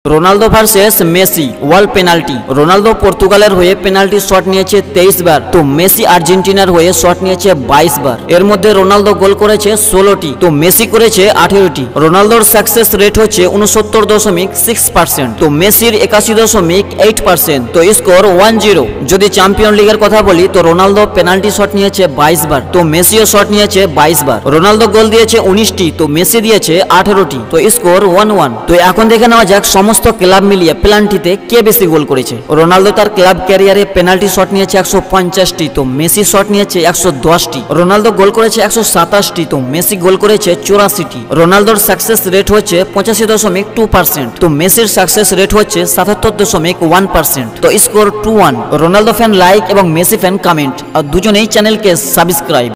Ronaldo versus Messi world penalty. Ronaldo পর্তুগালের হয়ে penalty shot নিয়েছে 23 বার, তো মেসি আর্জেন্টিনার হয়ে শট নিয়েছে 22 বার। এর মধ্যে রোনালদো গোল করেছে 16টি, তো মেসি করেছে 18টি। রোনালদোর সাকসেস রেট হচ্ছে 69.6%, তো মেসির 81.8%, তো স্কোর 1-0। যদি চ্যাম্পিয়ন লিগের কথা বলি তো রোনালদো পেনাল্টি শট নিয়েছে 22 বার, তো মেসিও শট নিয়েছে 22 বার। রোনালদো গোল দিয়েছে 19টি, তো মেসি দিয়েছে 18টি, তো স্কোর 1-1। তো এখন দেখে নেওয়া যাক সমস্ত ক্লাব মিলিয়ে পেনাল্টিতে কে বেশি গোল করেছে। রোনালদো তার ক্লাব ক্যারিয়ারে পেনাল্টি শট নিয়েছে 150টি, তো মেসি শট নিয়েছে 110টি। রোনালদো গোল করেছে 127টি, তো মেসি গোল করেছে 84টি। রোনালদোর সাকসেস রেট হচ্ছে 85.2%, তো মেসির সাকসেস রেট হচ্ছে 77.1%, তো স্কোর 2-1। রোনালদো ফ্যান লাইক এবং মেসি ফ্যান কমেন্ট, আর দুজনেই চ্যানেলকে সাবস্ক্রাইব।